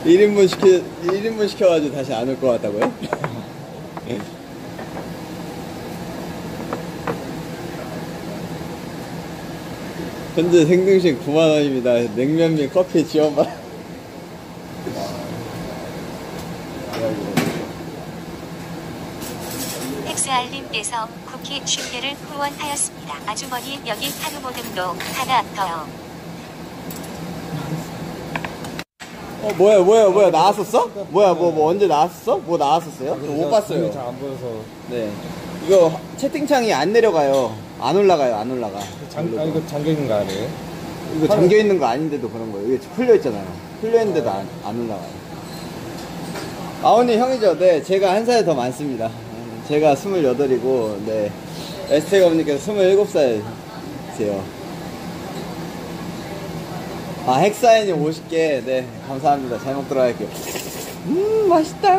1인분 시켜가지고 다시 안 올 것 같다고요? 현재 생등식 9만원입니다. 냉면 및 커피 지원받. 엑스알님께서 쿠키 50개를 후원하였습니다. 아주머니 여기 타르 모듬도 하나 더요. 뭐야 나왔었어? 뭐 언제 나왔었어? 뭐 나왔었어요? 저 못 봤어요. 잘 안 보여서. 네. 이거 채팅창이 안 내려가요. 안 올라가요. 안 올라가. 이거 잠겨있는 거 아니에요? 이거 잠겨있는 거 아닌데도 그런 거예요. 이게 풀려있잖아요. 풀려있는데도 안 올라가요. 아오님 형이죠? 네. 제가 한 살 더 많습니다. 제가 28이고, 네. 에스테가님께서 27살이세요. 아, 핵사인이 50개. 네. 감사합니다. 잘 먹도록 할게요. 맛있다.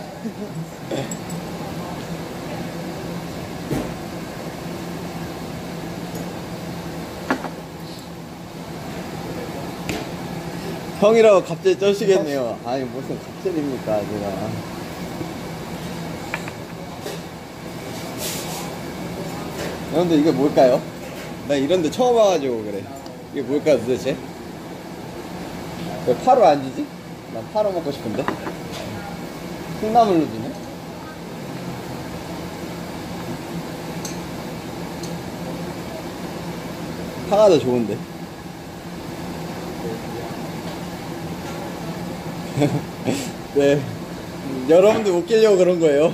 형이라고 갑자기 쩌시겠네요. 아니 무슨 갑질입니까 제가. 여러분들 이게 뭘까요? 나 이런데 처음 와가지고 그래. 이게 뭘까요 도대체? 왜 파로 안 주지? 난 파로 먹고 싶은데. 콩나물로 주네. 파가 더 좋은데. 네. 여러분들 웃기려고 그런 거예요.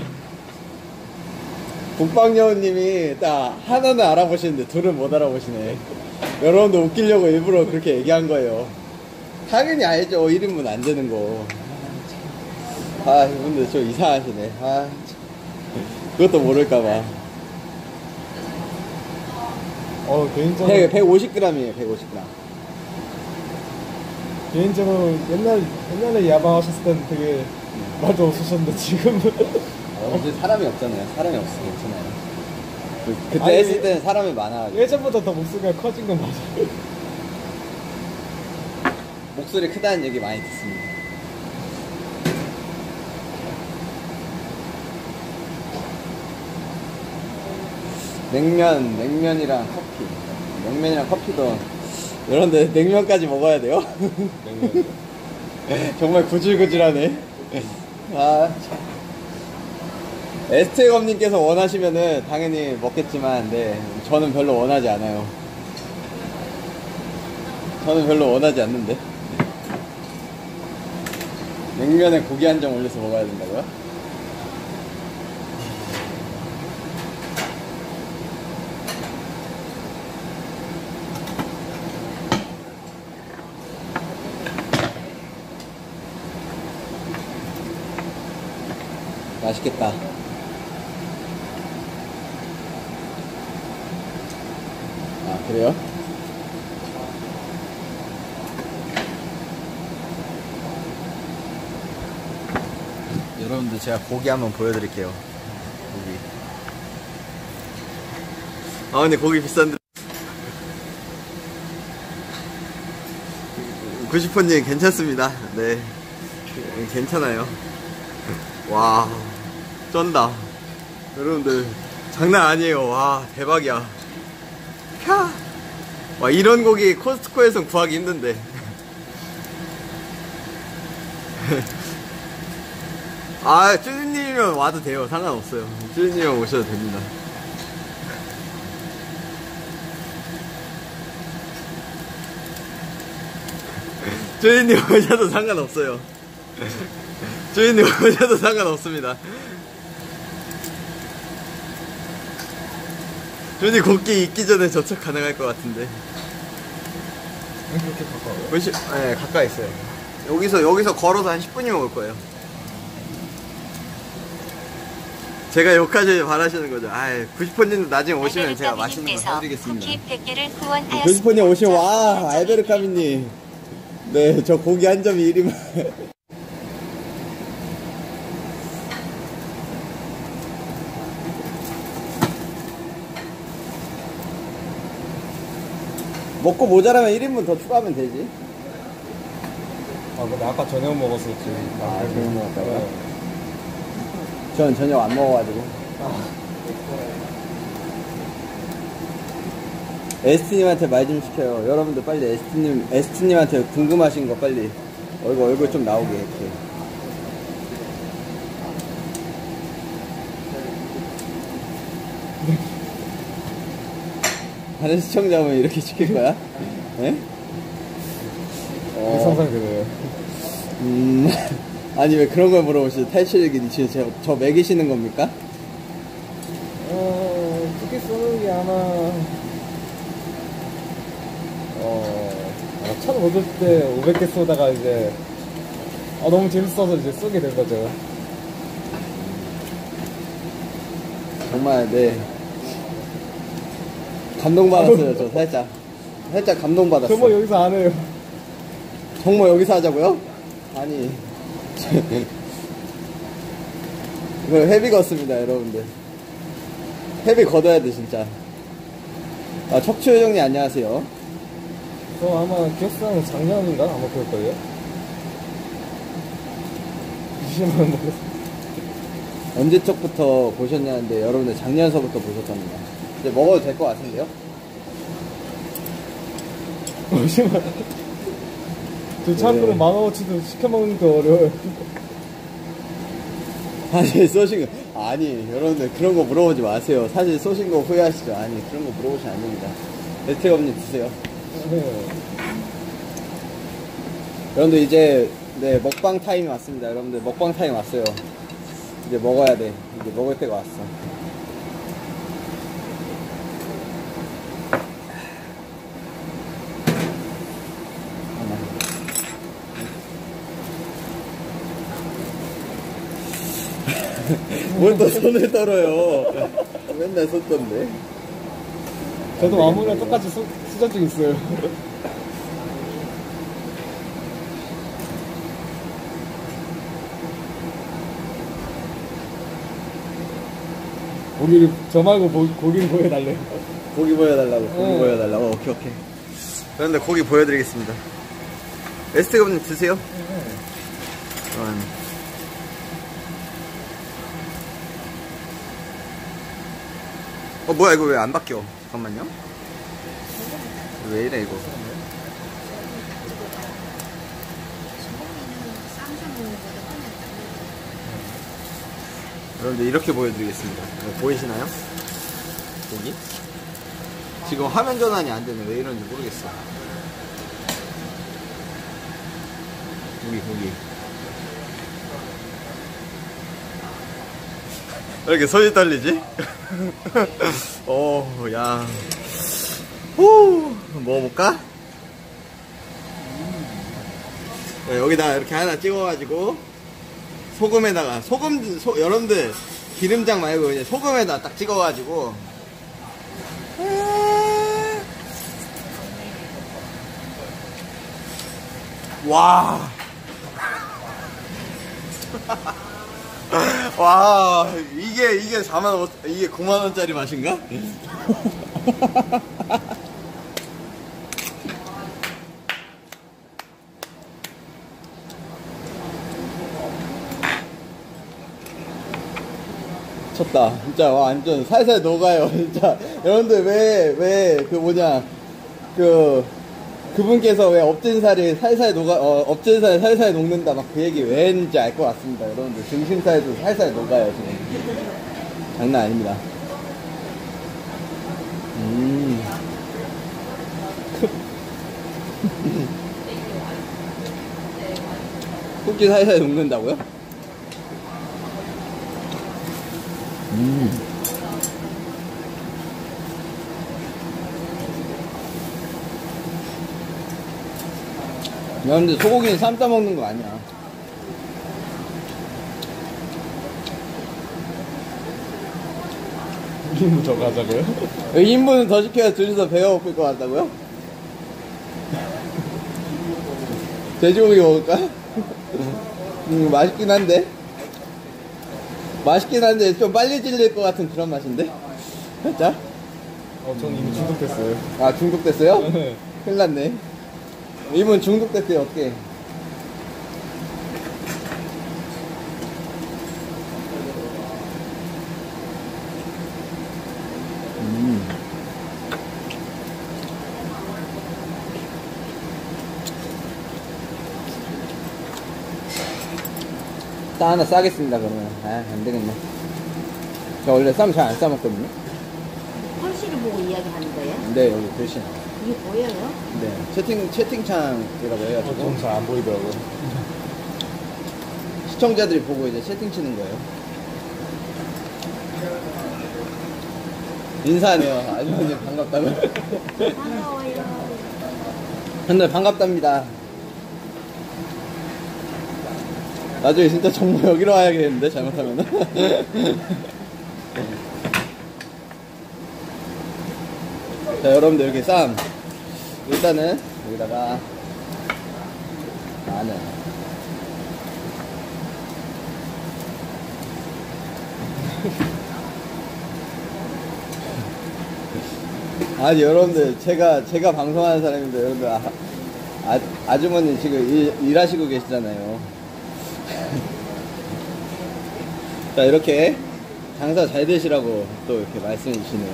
국방여우님이 딱 하나는 알아보시는데 둘은 못 알아보시네. 여러분들 웃기려고 일부러 그렇게 얘기한 거예요. 당연히 알죠. 1인분 안 되는 거. 아, 이분들 좀 이상하시네. 아, 그것도 모를까봐. 개인적으로 150g이에요. 150g. 개인적으로 옛날에 야방하셨을 때는 되게 말도 없으셨는데 지금은 이제 사람이 없잖아요. 사람이 없으면 괜찮아요. 그때 아니, 했을 때는 사람이 많아가지고. 예전보다 더 목소리가 커진 건 맞아요. 목소리 크다는 얘기 많이 듣습니다. 냉면이랑 커피. 냉면이랑 커피도 여러분들 냉면까지 먹어야 돼요? 정말 구질구질하네. 아, 에스테검님께서 원하시면은 당연히 먹겠지만, 네, 저는 별로 원하지 않아요. 저는 별로 원하지 않는데. 냉면에 고기 한 점 올려서 먹어야 된다고요? 맛있겠다. 아, 그래요? 여러분들 제가 고기 한번 보여드릴게요. 고기. 아 근데 고기 비싼데. 90호님 괜찮습니다. 네, 괜찮아요. 와, 쩐다. 여러분들 장난 아니에요. 와, 대박이야. 캬. 와, 이런 고기 코스트코에선 구하기 힘든데. 아, 쭈니님이면 와도 돼요. 상관없어요. 쭈니님이면 오셔도 됩니다. 쭈니님 오셔도 상관없어요. 쭈니님 오셔도 상관없습니다. 쭈니 곡기 있기 전에 접촉 가능할 것 같은데. 그렇게 가까워요? 네, 가까이 있어요. 여기서 걸어서 한 10분이면 올 거예요. 제가 욕하지 바라시는 거죠. 아이, 90호님도 나중에 오시면 제가 맛있는 거 사드리겠습니다. 쿠키 100개를 후원하였습니다. 90호님 오시면, 와, 알베르카미님. 네, 저 고기 한 점이 1인분. 먹고 모자라면 1인분 더 추가하면 되지. 아, 근데 아까 저녁 먹었었지. 아, 저녁 먹었다고요? 네. 전 저녁 안 먹어가지고. 에스티님한테 말 좀 시켜요. 여러분들 빨리 에스티님한테 궁금하신 거 빨리 얼굴 좀 나오게 이렇게. 다른 시청자분 이렇게 시킬 거야? 예? 상상 그래요. 아니 왜 그런 걸 물어보시죠? 탈출기 지금 저 매기시는 겁니까? 어떻게 쏘는 게 아마 1500대 500개 쏘다가 이제 너무 재밌어서 이제 쏘게 된 거죠. 정말 네 감동받았어요. 저 살짝 감동받았어. 정말 여기서 안 해요. 정모 여기서 하자고요? 아니 이거 회비 걷습니다 여러분들. 회비 걷어야 돼 진짜. 아 척추요정님 안녕하세요. 저 아마 기억상 작년인가 아마 그럴걸요. 20만 원 먹었어. 언제적부터 보셨냐는데 여러분들 작년서부터 보셨답니다. 이제 먹어도 될 것 같은데요? 50만 원. 저 참고로 네. 15,000원치도 시켜 먹는 게 어려워요. 사실 쏘신 거 아니 여러분들 그런 거 물어보지 마세요. 사실 쏘신 거 후회하시죠. 아니 그런 거 물어보시면 안 됩니다. 레트검님 드세요. 네. 여러분들 이제 네 먹방 타임이 왔습니다. 여러분들 먹방 타임 왔어요. 이제 먹어야 돼. 이제 먹을 때가 왔어. 뭘 또 손을 떨어요. 맨날 손 떤데. 저도 마무리랑 똑같이 수전증 있어요. 고기를, 저 말고 고기를 보여달래요. 고기 보여달라고. 고기 네. 보여달라고. 오케이 오케이. 그런데 고기 보여드리겠습니다. 에스테가님 드세요. 뭐야 이거 왜 안 바뀌어? 잠깐만요. 왜 이래 이거? 여러분들 이렇게 보여드리겠습니다. 보이시나요? 여기? 지금 화면 전환이 안 되네. 왜 이런지 모르겠어. 여기. 왜 이렇게 손이 떨리지? 야. 후, 먹어볼까? 네, 여기다가 이렇게 하나 찍어가지고, 소금에다가, 여러분들, 기름장 말고 그냥 소금에다 딱 찍어가지고, 와. 와, 이게 4만 5, 이게 9만원짜리 맛인가? 쳤다. 진짜, 완전 살살 녹아요. 진짜. 여러분들, 그분께서 왜 업진살이 살살 업진살이 살살 녹는다 막 그 얘기 왜 했는지 알 것 같습니다. 여러분들 등심살도 살살 녹아요 지금. 장난 아닙니다. 쿠키 살살 녹는다고요? 여러분들 소고기는 삶다 먹는 거 아니야. 1인분 더 가자고요? 2인분은 더 시켜야 둘이서 배가 고플 것 같다고요? 돼지고기 먹을까? 맛있긴 한데 좀 빨리 질릴 것 같은 그런 맛인데? 살짝? 전 이미 중독됐어요. 아 중독됐어요? 네. 큰일 났네. 이분 중독됐대요. 어떻게? 쌈 하나 싸겠습니다, 그러면. 아, 안 되겠네. 저 원래 쌈 잘 안 싸먹거든요. 글씨를 보고 이야기하는 거예요? 네, 여기 글씨. 이게 보여요? 네. 채팅창이라고 해가지고. 좀 잘 안 보이더라고요. 시청자들이 보고 이제 채팅 치는 거예요. 인사하네요. 아주머님 반갑다고. 반가워요. 근데 반갑답니다. 나중에 진짜 정모 여기로 와야겠는데, 잘못하면은. 자, 여러분들 이렇게 쌈. 일단은 여기다가 마늘. 아니, 여러분들, 제가 방송하는 사람인데, 여러분들, 아주머니 지금 일하시고 계시잖아요. 자, 이렇게 장사 잘 되시라고 또 이렇게 말씀해 주시네요.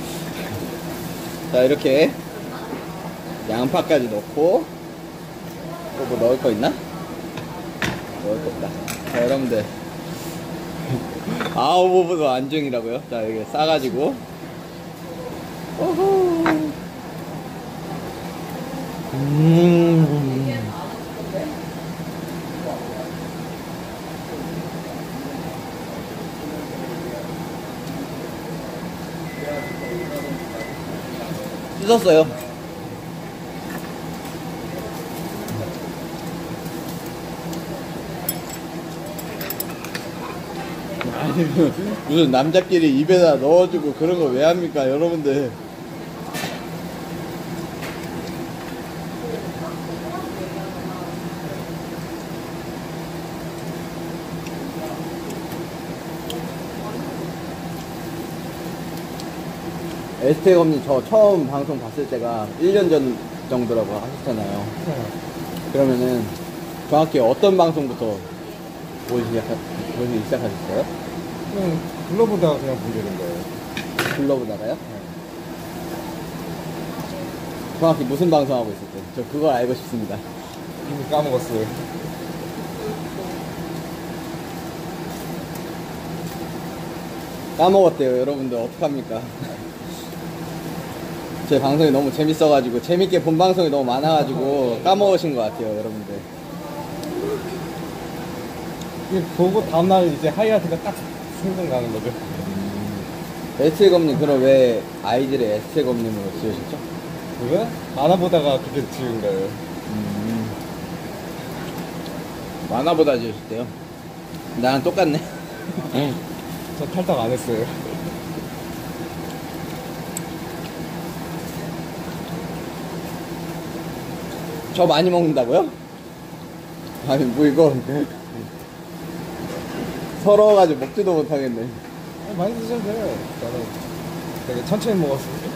자, 이렇게 양파까지 넣고, 또 뭐 넣을 거 있나? 넣을 거 없다. 자, 여러분들. 아우보브도 안중이라고요? 자, 이렇게 싸가지고. 오호. 씻었어요. 아니, 무슨 남자끼리 입에다 넣어주고 그런 거 왜 합니까, 여러분들. ST 검님 저 처음 방송 봤을 때가 1년 전 정도라고 하셨잖아요. 그러면은 정확히 어떤 방송부터 보시기 시작하셨어요? 그냥 불러보다가 그냥 보게 된 거예요. 불러보다가요? 정확히 무슨 방송 하고 있을 때? 저 그걸 알고 싶습니다. 이미 까먹었어요. 까먹었대요, 여러분들. 어떡합니까? 제 방송이 너무 재밌어가지고, 재밌게 본 방송이 너무 많아가지고, 까먹으신 것 같아요, 여러분들. 이게 보고 다음날 이제 하이라이트가 딱 생각나는 거죠. ST검님, 그럼 왜 아이들의 ST검님으로 지으셨죠? 그거? 만화 보다가 그렇게 지은 거예요. 만화보다 지으셨대요? 나랑 똑같네. 저 탈락 안 했어요. 저 많이 먹는다고요? 아니, 뭐 이거. 서러워가지고 먹지도 못하겠네. 많이 드셔도 돼요. 저는 되게 천천히 먹었어요.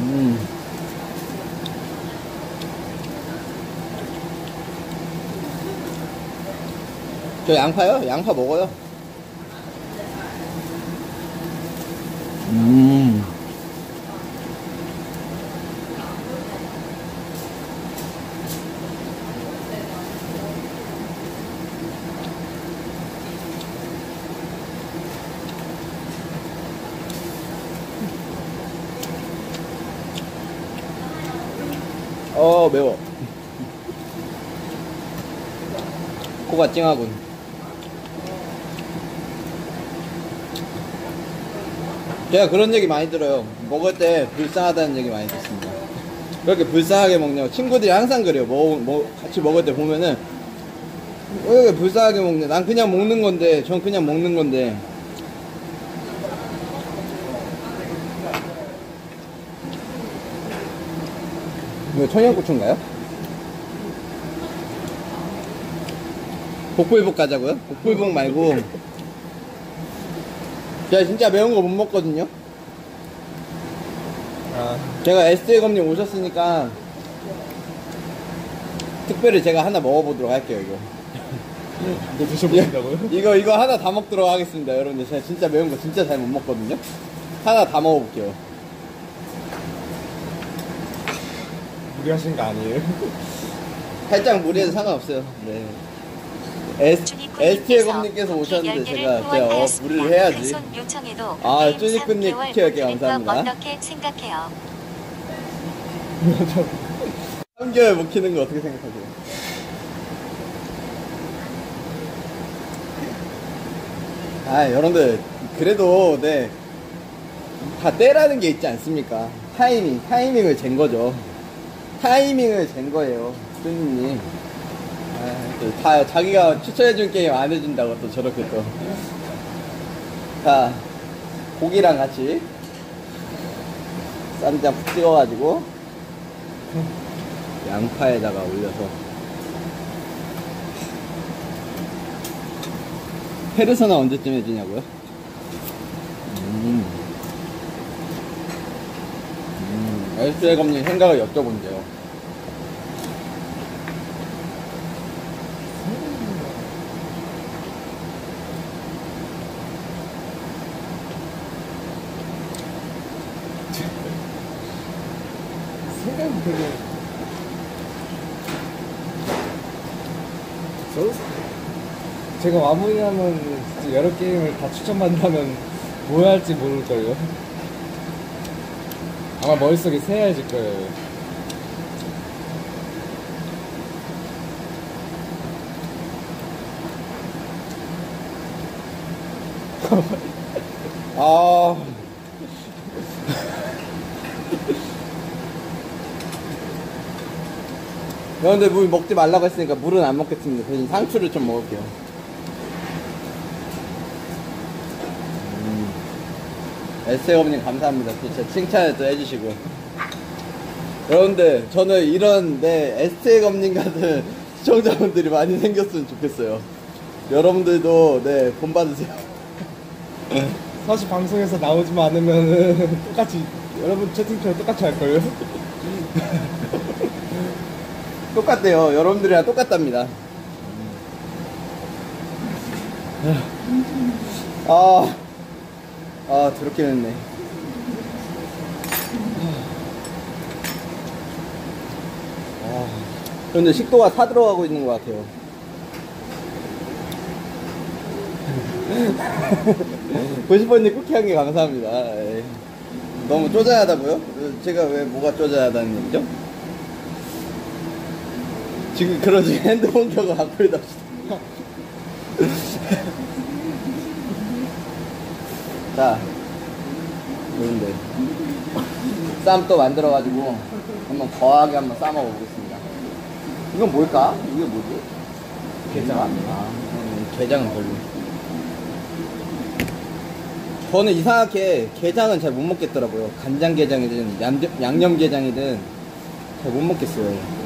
저 양파요? 양파 먹어요. 매워. 코가 찡하군. 제가 그런 얘기 많이 들어요. 먹을 때 불쌍하다는 얘기 많이 듣습니다. 그렇게 불쌍하게 먹냐고. 친구들이 항상 그래요. 같이 먹을 때 보면은, 왜 이렇게 불쌍하게 먹냐. 난 그냥 먹는 건데, 전 그냥 먹는 건데. 이거 청양고추인가요? 복불복 가자고요? 복불복 말고. 제가 진짜 매운 거 못 먹거든요. 제가 ST검님 오셨으니까 특별히 제가 하나 먹어보도록 할게요. 이거 드셔보신다고요? 이거 하나 다 먹도록 하겠습니다. 여러분들 제가 진짜 매운 거 진짜 잘 못 먹거든요. 하나 다 먹어볼게요. 무리하신 거 아니에요? 살짝 무리해도 상관없어요. 네. ST의 검님께서 오셨는데 제가 무리를 해야지. 요청에도 아, 쭈니꾸님 쿠키 10개 감사합니다. 어떻게 생각해요? 3개월 못 키는 거 어떻게 생각하세요? 아, 여러분들 그래도 네, 다 때라는 게 있지 않습니까? 타이밍을 잰 거죠. 타이밍을 잰 거예요, 쭈니님. 아, 다 자기가 추천해준 게임 안 해준다고 또 저렇게 또. 자, 고기랑 같이 쌈장 푹 찍어가지고 양파에다가 올려서. 페르소나 언제쯤 해주냐고요? 엘스의 검님 생각을 여쭤본대요. 생각이 되게 제가 마무리하면 진짜 여러 게임을 다 추천받는다면 뭐 할지 모를걸요. 아마 머릿속에 새하얘질 거예요. 아. 근데 물 먹지 말라고 했으니까 물은 안 먹겠습니다. 대신 상추를 좀 먹을게요. 에스테어님 감사합니다. 또 제 칭찬을 또 해주시고. 여러분들, 저는 이런 에스테검님 같은 시청자분들이 많이 생겼으면 좋겠어요. 여러분들도 본받으세요. 사실 방송에서 나오지만 않으면은 똑같이 여러분 채팅창 똑같이 할걸요? 똑같대요. 여러분들이랑 똑같답니다. 더럽게 맵네. 그런데 식도가 타들어가고 있는 것 같아요. 고시번님 쿠키 한 개 감사합니다. 에이. 너무 쪼잔하다고요? 제가 왜 뭐가 쪼잔하다는 얘기죠? 지금 그러지 핸드폰 켜고 악플 답시다. 자, 그런데 쌈 또 만들어가지고 한번 거하게 한번 싸 먹어보겠습니다. 이건 뭘까? 이게 뭐지? 게장? 게장은 별로. 저는 이상하게 게장은 잘 못 먹겠더라고요. 간장게장이든 양념게장이든 잘 못 먹겠어요.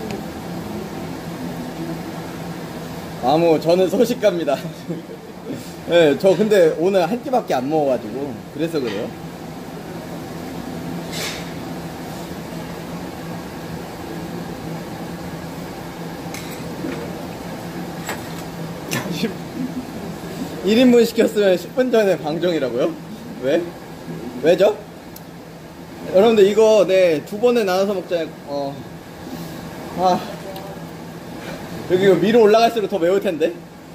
저는 소식갑니다. 네, 저 근데 오늘 한 끼밖에 안 먹어가지고 그래서 그래요. 일 1인분 시켰으면 10분 전에 방정이라고요? 왜? 왜죠? 여러분들 이거 2번에 나눠서 먹자요. 여기 위로 올라갈수록 더 매울 텐데.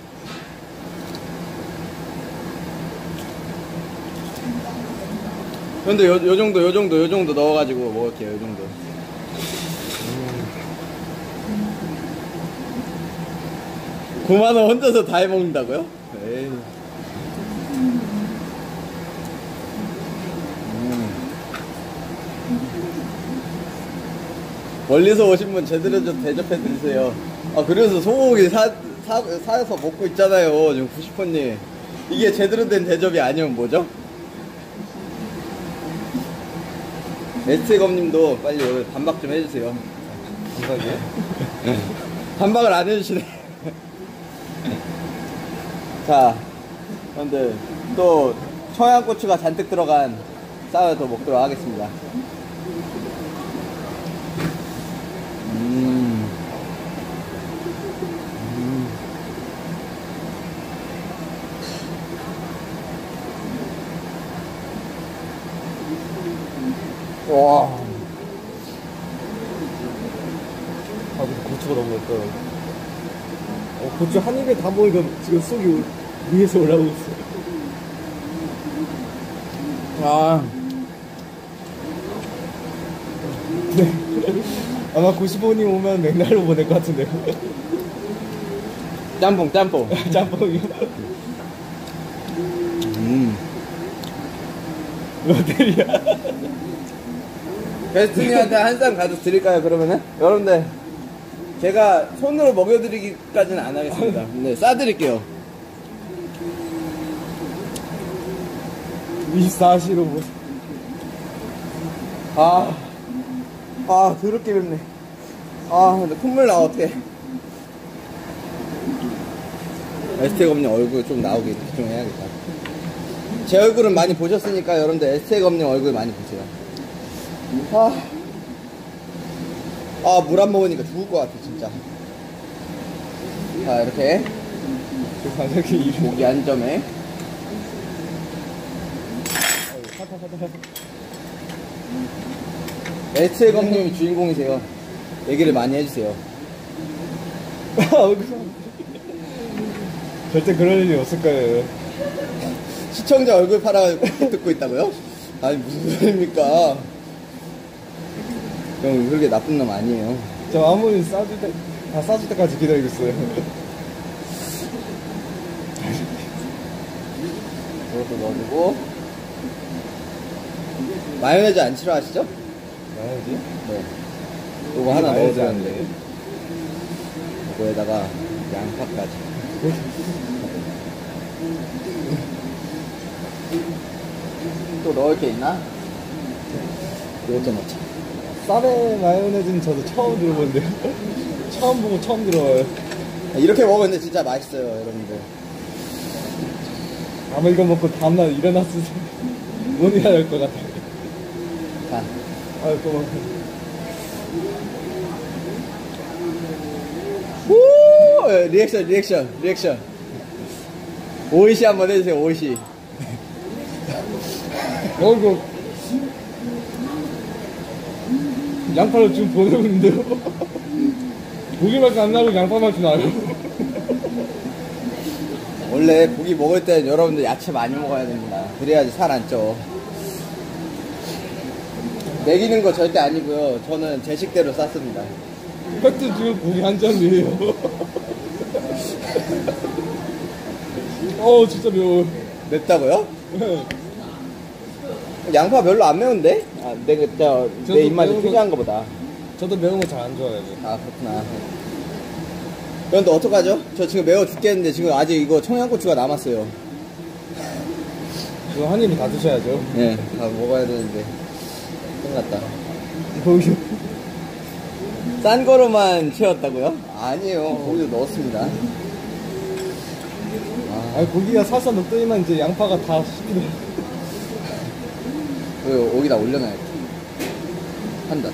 근데 요 정도 넣어가지고 먹을게요. 요 정도. 9만원 혼자서 다 해먹는다고요? 에이. 멀리서 오신 분 제대로 좀 대접해 드리세요. 그래서 소고기 사서 먹고 있잖아요. 지금 90%님. 이게 제대로 된 대접이 아니면 뭐죠? 에스테검님도 빨리 오늘 반박 좀 해주세요. 반박이요? 반박을 안 해주시네. 자, 그런데 또 청양고추가 잔뜩 들어간 쌀을 더 먹도록 하겠습니다. 와. 근데 고추가 너무 맵다. 고추 한 입에 다 먹으니까 지금 속이 위에서 올라오고 있어. 아, 네. 아마 95님 오면 맥날로 보낼 것 같은데요. 짬뽕, 짬뽕. 짬뽕이요. 음. 롯데리아. 베스트님한테 한 쌍 가득 드릴까요, 그러면은? 여러분들, 제가 손으로 먹여드리기까지는 안 하겠습니다. 네, 싸드릴게요. 24시로 뭐. 더럽게 맵네. 근데 콧물 나와, 어떡해. 에스텍 검님 얼굴 좀 나오게 좀 해야겠다. 제 얼굴은 많이 보셨으니까 여러분들 에스텍 검님 얼굴 많이 보세요. 물 안 먹으니까 죽을 것 같아, 진짜. 자, 이렇게. 이렇게 이름. 고기 한 점에. 에스텍 검님이 주인공이세요. 얘기를 많이 해주세요. 절대 그럴 일이 없을 거예요. 시청자 얼굴 팔아가지고 듣고 있다고요? 아니, 무슨 소리입니까? 형, 그렇게 나쁜 놈 아니에요. 저 아무리 다 싸줄 때까지 기다리고 있어요. 이것도 넣어주고. 마요네즈 안 싫어하시죠? 나야지. 네. 요거 하나 마요네즈 넣어주는데. 요거에다가 양파까지. 또 넣을 게 있나? 이것도 넣자. 쌀에 마요네즈는 저도 처음 들어보는데요. 처음 보고 처음 들어봐요. 이렇게 먹으면 진짜 맛있어요, 여러분들. 아마 이거 먹고 다음날 일어났을 때 못 일어날 것 같아요. 자, 아유, 고마워. 우! 리액션. 오이시 한번 해주세요, 오이시. 이거 양파를 지금 보내고 있는데요. 고기 맛이 안 나고 양파 맛이 나요. 원래 고기 먹을 땐 여러분들 야채 많이 먹어야 됩니다. 그래야지 살 안 쪄. 먹이는 거 절대 아니고요. 저는 제 식대로 쌌습니다. 이것도 지금 고기 한 점이에요. 진짜 매워요. 맵다고요? 양파 별로 안 매운데? 내 저도 입맛이 매운 거- 특이한 거보다. 저도 매운 거 잘 안 좋아해요. 그렇구나. 그런데 어떡하죠? 저 지금 매워 죽겠는데 지금 아직 이거 청양고추가 남았어요. 그거 한 입에 다 드셔야죠. 네, 다 먹어야 되는데. 끝났다. 고기. 싼 거로만 채웠다고요? 아니에요. 고기도 넣었습니다. 고기가 살살 넣더니만 이제 양파가 다 씹히더라고요. 여기다 올려놔야지. 한다.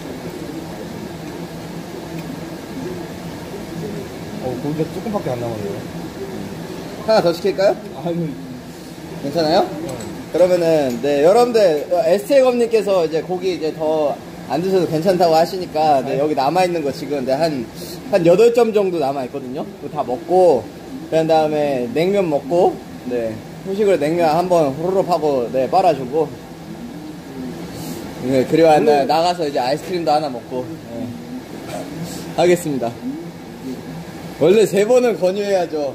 고기가 조금밖에 안 남았네요. 하나 더 시킬까요? 아니, 괜찮아요? 그러면은, 네, 여러분들, 에스테이 검님께서 이제 고기 이제 더 안 드셔도 괜찮다고 하시니까, 네, 여기 남아있는 거 지금 한 8점 정도 남아있거든요? 그거 다 먹고, 그런 다음에 냉면 먹고, 네, 후식으로 냉면 한번 호로록 하고, 네, 빨아주고, 네, 그리고 나가서 이제 아이스크림도 하나 먹고, 네, 하겠습니다. 원래 3번은 권유해야죠.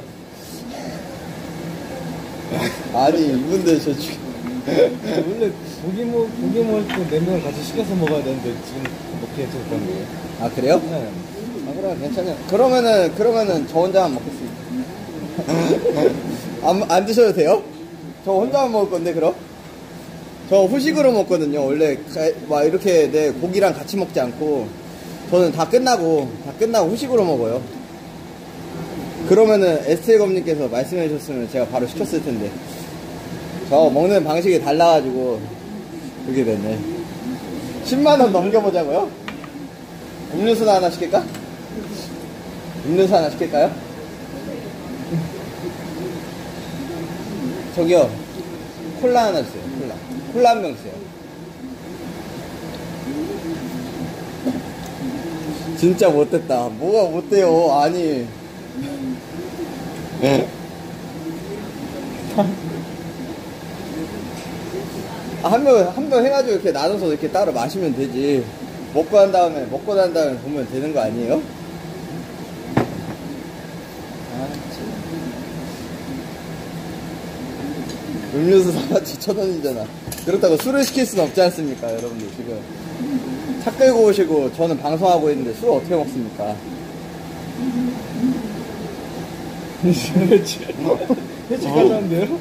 아니, 이분들 저 원래 고기 먹을 때 냉면을 같이 시켜서 먹어야 되는데 지금 먹기 괜찮을 거예요. 아, 그래요? 네. 그럼 괜찮아요. 그러면은 저 혼자만 먹겠습니다. 안 드셔도 돼요? 저 혼자만 먹을 건데, 그럼? 저 후식으로 먹거든요. 원래 막 이렇게 내 고기랑 같이 먹지 않고 저는 다 끝나고 후식으로 먹어요. 그러면은 에스테이 검님께서 말씀해 주셨으면 제가 바로 시켰을 텐데 저 먹는 방식이 달라가지고 그렇게 됐네. 10만원 넘겨보자고요? 음료수나 하나 시킬까? 음료수 하나 시킬까요? 저기요, 콜라 하나 주세요. 콜라 한 병 주세요. 진짜 못됐다. 뭐가 못돼요? 아니, 한 명 해가지고 이렇게 나눠서 이렇게 따로 마시면 되지. 먹고 난 다음에 보면 되는 거 아니에요? 음료수 사가지 1,000원이잖아. 그렇다고 술을 시킬 수는 없지 않습니까, 여러분들 지금. 차 끌고 오시고 저는 방송하고 있는데 술 어떻게 먹습니까? 회식 가자는데요?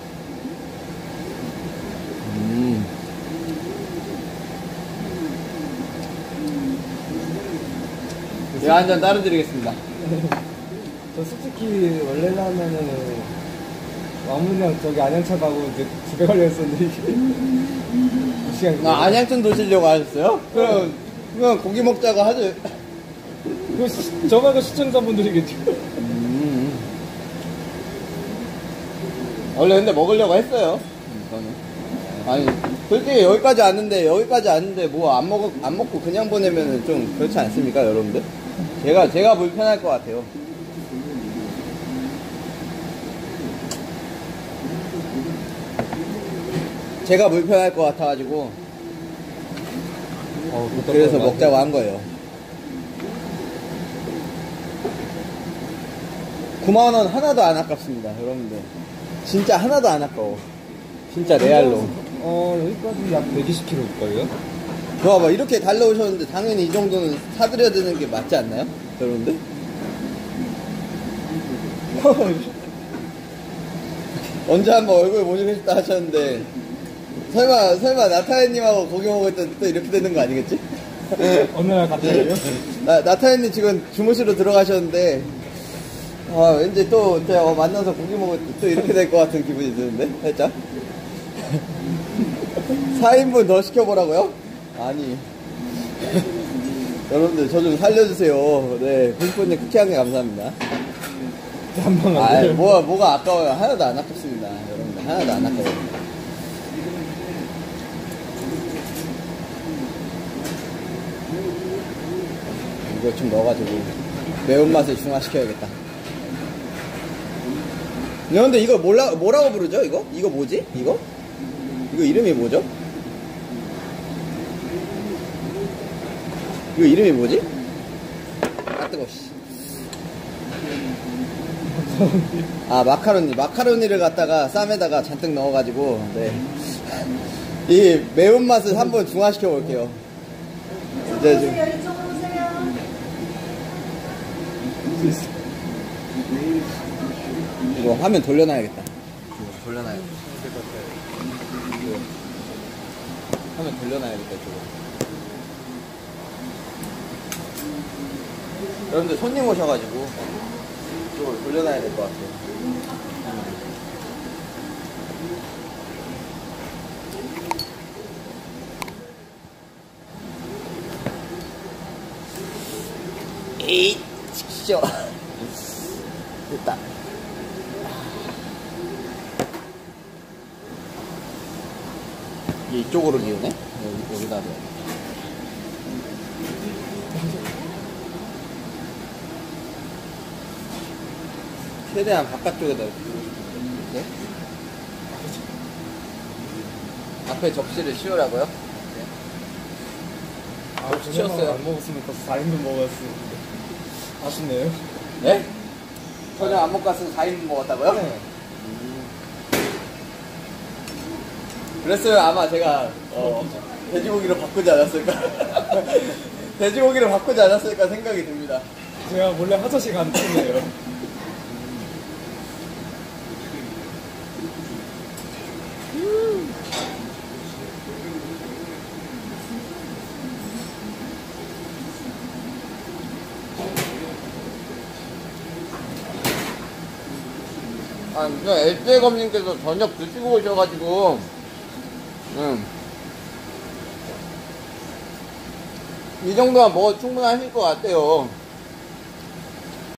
제가 한 잔 따로 드리겠습니다. 저 솔직히 원래라면은 와문이랑 저기 안양차 가고 이제 2배 걸렸었는데 이게 2시간 안양천 도시려고 하셨어요? 그럼 고기 먹자고 하죠. 저 말고 시청자분들이겠죠. 원래 근데 먹으려고 했어요. 저는. 아니, 솔직히 여기까지 왔는데 뭐 안 먹고 그냥 보내면은 좀 그렇지 않습니까, 여러분들? 제가 불편할 것 같아요. 제가 불편할 것 같아가지고 그래서 먹자고 한 거예요. 9만원 하나도 안 아깝습니다, 여러분들. 진짜 하나도 안 아까워. 진짜 레알로. 여기까지 약 120km일걸요? 봐봐, 이렇게 달려오셨는데 당연히 이 정도는 사드려야 되는 게 맞지 않나요? 여러분들? 언제 한번 얼굴 보시고 싶다 하셨는데 설마 나타애님하고 고기 먹을 때 또 이렇게 되는 거 아니겠지? 어느 날 갑자기요? 나타애님 지금 주무실로 들어가셨는데 왠지 또 제가 만나서 고기 먹을 때 또 이렇게 될 것 같은 기분이 드는데 살짝 4인분 더 시켜보라고요? 아니 여러분들 저 좀 살려주세요. 네, 90분님 쿠키 한 개 감사합니다. 한번 안 돼요. 뭐가 아까워요. 하나도 안 아깝습니다, 여러분들. 하나도 안 아까워요. 이거 좀 넣어가지고 매운맛을 중화시켜야겠다. 근데 이거 뭐라고 부르죠? 이거 뭐지? 이거 이름이 뭐죠? 이거 이름이 뭐지? 아 뜨거워. 마카로니를 갖다가 쌈에다가 잔뜩 넣어가지고 이 매운맛을 한번 중화시켜 볼게요. 이제 좀 이거 화면 돌려놔야겠다. 화면 돌려놔야겠다, 이거. 여러분들 손님 오셔가지고 이걸 돌려놔야 될 것 같아요. 에이, 식쇼. 됐다. 이게 이쪽으로 기우네? 여기다 둬야 돼. 최대한 바깥쪽에다 이렇게. 앞에 접시를 씌우라고요? 접시 치웠어요. 안 먹었으면 벌써 4인분 먹었을 아쉽네요. 네? 저녁 안 먹고 갔으면 4인분 먹었다고요? 네. 그랬으면 아마 제가 돼지고기로 바꾸지 않았을까 돼지고기로 바꾸지 않았을까 생각이 듭니다. 제가 몰래 화장실 안 뜨네요. 엘제검님께서 저녁 드시고 오셔가지고 이 정도만 먹어도 충분하실 것 같아요.